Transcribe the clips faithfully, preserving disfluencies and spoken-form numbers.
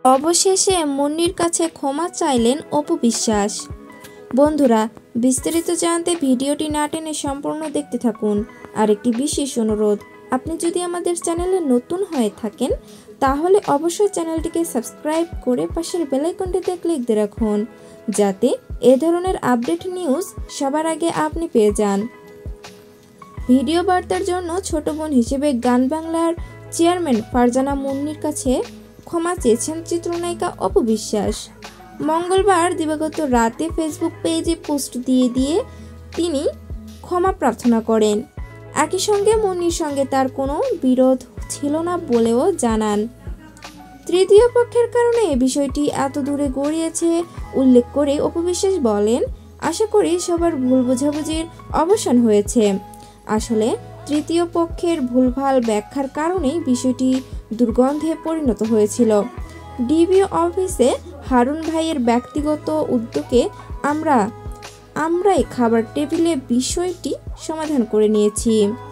অবশেষে মুন্নির কাছে ক্ষমা চাইলেন অপু বিশ্বাস। বন্ধুরা, বিস্তারিত জানতে ভিডিওটি না টেনে সম্পূর্ণ দেখতে থাকুন। আর একটি বিশেষ অনুরোধ, আপনি যদি আমাদের চ্যানেলে নতুন হয়ে থাকেন তাহলে অবশ্যই চ্যানেলটিকে সাবস্ক্রাইব করে পাশের বেল আইকনটিতে ক্লিক দিয়ে রাখুন, যাতে এ ধরনের আপডেট নিউজ সবার আগে আপনি পেয়ে যান। ভিডিও বার্তার জন্য ছোট বোন হিসেবে গান বাংলার চেয়ারম্যান ফারজানা মুন্নির কাছে ক্ষমা চেয়েছেন চিত্রনায়িকা অপু বিশ্বাস। মঙ্গলবার দিবাগত রাতে ফেসবুক পেজে পোস্ট দিয়ে দিয়ে তিনি ক্ষমা প্রার্থনা করেন। একই সঙ্গে মুন্নির সঙ্গে তার কোনো বিরোধ ছিল না বলেও জানান। তৃতীয় পক্ষের কারণে এই বিষয়টি এত দূরে গড়িয়েছে উল্লেখ করে অপু বিশ্বাস বলেন, আশা করি সবার ভুল বোঝাবুঝির অবসান হয়েছে। আসলে তৃতীয় পক্ষের ভুলভাল ব্যাখ্যার কারণেই বিষয়টি দুর্গন্ধে পরিণত হয়েছিল। ডিবি অফিসে হারুন ভাইয়ের ব্যক্তিগত উদ্যোগে আমরা আমরাই খাবার টেবিলে বিষয়টি সমাধান করে নিয়েছি।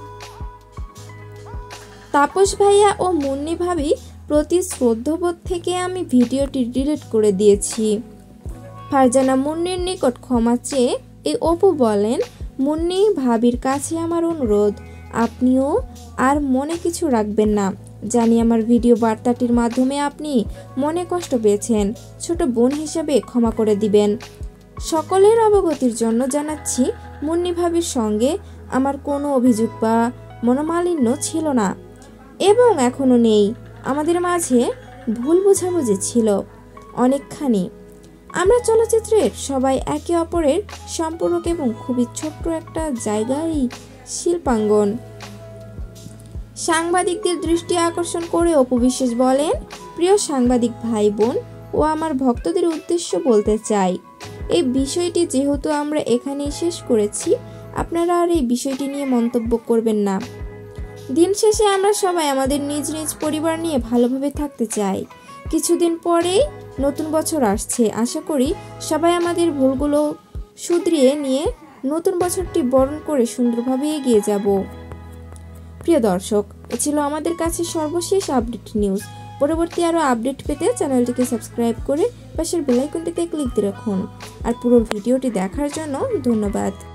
তাপস ভাইয়া ও মুন্নি ভাবি প্রতি শ্রদ্ধাবোধ থেকে আমি ভিডিওটি ডিলিট করে দিয়েছি। ফারজানা মুন্নির নিকট ক্ষমা চেয়ে এই অপু বলেন, মুন্নি ভাবির কাছে আমার অনুরোধ, আপনিও আর মনে কিছু রাখবেন না। জানি আমার ভিডিও বার্তাটির মাধ্যমে আপনি মনে কষ্ট পেয়েছেন, ছোট বোন হিসেবে ক্ষমা করে দিবেন। সকলের অবগতির জন্য জানাচ্ছি, মুন্নি ভাবির সঙ্গে আমার কোনো অভিযোগ বা মনোমালিন্য ছিল না এবং এখনও নেই। আমাদের মাঝে ভুল বোঝাবুঝি ছিল অনেকখানি। আমরা চলচ্চিত্রের সবাই একে অপরের সম্পর্ক এবং খুবই ছোট্ট একটা জায়গায় শিল্পাঙ্গন। সাংবাদিকদের দৃষ্টি আকর্ষণ করে অপু বিশ্বাস বলেন, প্রিয় সাংবাদিক ভাই বোন ও আমার ভক্তদের উদ্দেশ্য বলতে চাই, এই বিষয়টি যেহেতু আমরা এখানেই শেষ করেছি, আপনারা আর এই বিষয়টি নিয়ে মন্তব্য করবেন না। দিন শেষে আমরা সবাই আমাদের নিজ নিজ পরিবার নিয়ে ভালোভাবে থাকতে চাই। কিছুদিন পরেই নতুন বছর আসছে, আশা করি সবাই আমাদের ভুলগুলো শুধরিয়ে নিয়ে নতুন বছরটি বরণ করে সুন্দরভাবে এগিয়ে যাব। প্রিয় দর্শক, এ ছিল আমাদের কাছে সর্বশেষ আপডেট নিউজ। পরবর্তী আরও আপডেট পেতে চ্যানেলটিকে সাবস্ক্রাইব করে পাশের বেল আইকনটিতে ক্লিক দিয়ে রাখুন। আর পুরো ভিডিওটি দেখার জন্য ধন্যবাদ।